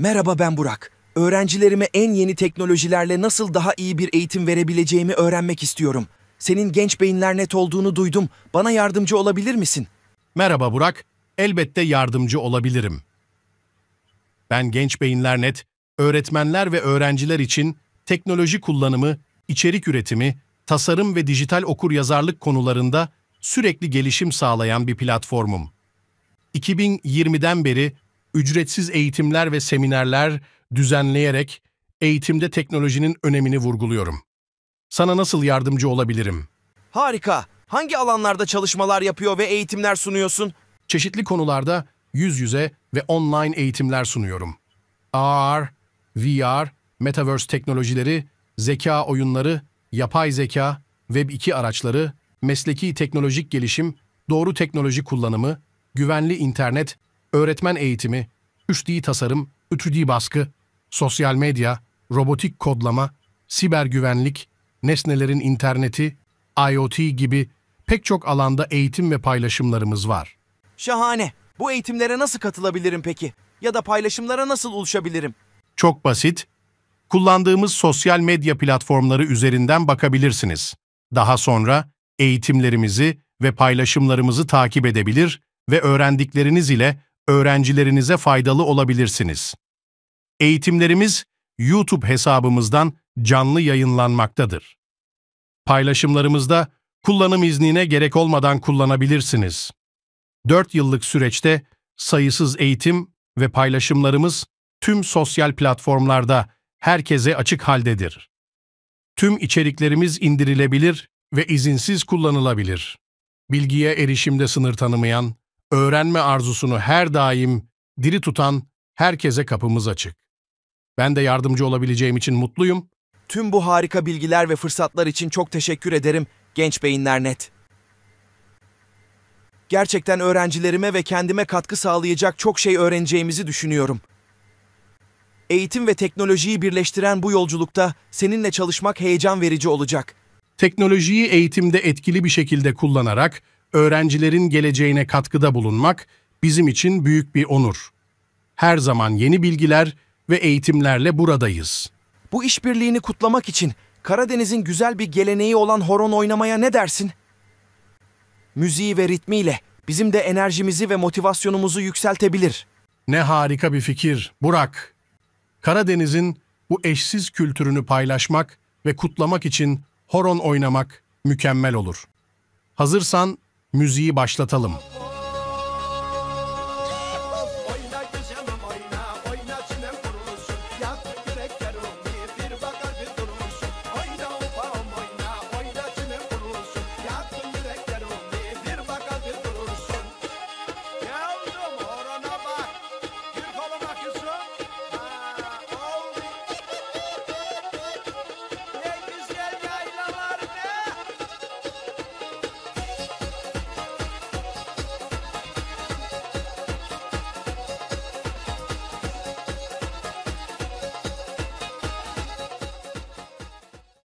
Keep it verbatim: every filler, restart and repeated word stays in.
Merhaba, ben Burak. Öğrencilerime en yeni teknolojilerle nasıl daha iyi bir eğitim verebileceğimi öğrenmek istiyorum. Senin Genç Beyinler Net olduğunu duydum. Bana yardımcı olabilir misin? Merhaba Burak, elbette yardımcı olabilirim. Ben Genç Beyinler Net, öğretmenler ve öğrenciler için teknoloji kullanımı, içerik üretimi, tasarım ve dijital okuryazarlık konularında sürekli gelişim sağlayan bir platformum. iki bin yirmiden beri ücretsiz eğitimler ve seminerler düzenleyerek eğitimde teknolojinin önemini vurguluyorum. Sana nasıl yardımcı olabilirim? Harika. Hangi alanlarda çalışmalar yapıyor ve eğitimler sunuyorsun? Çeşitli konularda yüz yüze ve online eğitimler sunuyorum. A R, V R, Metaverse teknolojileri, zeka oyunları, yapay zeka, Web iki araçları, mesleki teknolojik gelişim, doğru teknoloji kullanımı, güvenli internet, öğretmen eğitimi, üç D tasarım, üç D baskı, sosyal medya, robotik kodlama, siber güvenlik, nesnelerin interneti, I O T gibi pek çok alanda eğitim ve paylaşımlarımız var. Şahane. Bu eğitimlere nasıl katılabilirim peki? Ya da paylaşımlara nasıl ulaşabilirim? Çok basit. Kullandığımız sosyal medya platformları üzerinden bakabilirsiniz. Daha sonra eğitimlerimizi ve paylaşımlarımızı takip edebilir ve öğrendikleriniz ile öğrencilerinize faydalı olabilirsiniz. Eğitimlerimiz YouTube hesabımızdan canlı yayınlanmaktadır. Paylaşımlarımızda kullanım iznine gerek olmadan kullanabilirsiniz. dört yıllık süreçte sayısız eğitim ve paylaşımlarımız tüm sosyal platformlarda herkese açık haldedir. Tüm içeriklerimiz indirilebilir ve izinsiz kullanılabilir. Bilgiye erişimde sınır tanımayan, öğrenme arzusunu her daim diri tutan herkese kapımız açık. Ben de yardımcı olabileceğim için mutluyum. Tüm bu harika bilgiler ve fırsatlar için çok teşekkür ederim Genç Beyinler Net. Gerçekten öğrencilerime ve kendime katkı sağlayacak çok şey öğreneceğimizi düşünüyorum. Eğitim ve teknolojiyi birleştiren bu yolculukta seninle çalışmak heyecan verici olacak. Teknolojiyi eğitimde etkili bir şekilde kullanarak öğrencilerin geleceğine katkıda bulunmak bizim için büyük bir onur. Her zaman yeni bilgiler ve eğitimlerle buradayız. Bu işbirliğini kutlamak için Karadeniz'in güzel bir geleneği olan horon oynamaya ne dersin? Müziği ve ritmiyle bizim de enerjimizi ve motivasyonumuzu yükseltebilir. Ne harika bir fikir, Burak. Karadeniz'in bu eşsiz kültürünü paylaşmak ve kutlamak için horon oynamak mükemmel olur. Hazırsan müziği başlatalım.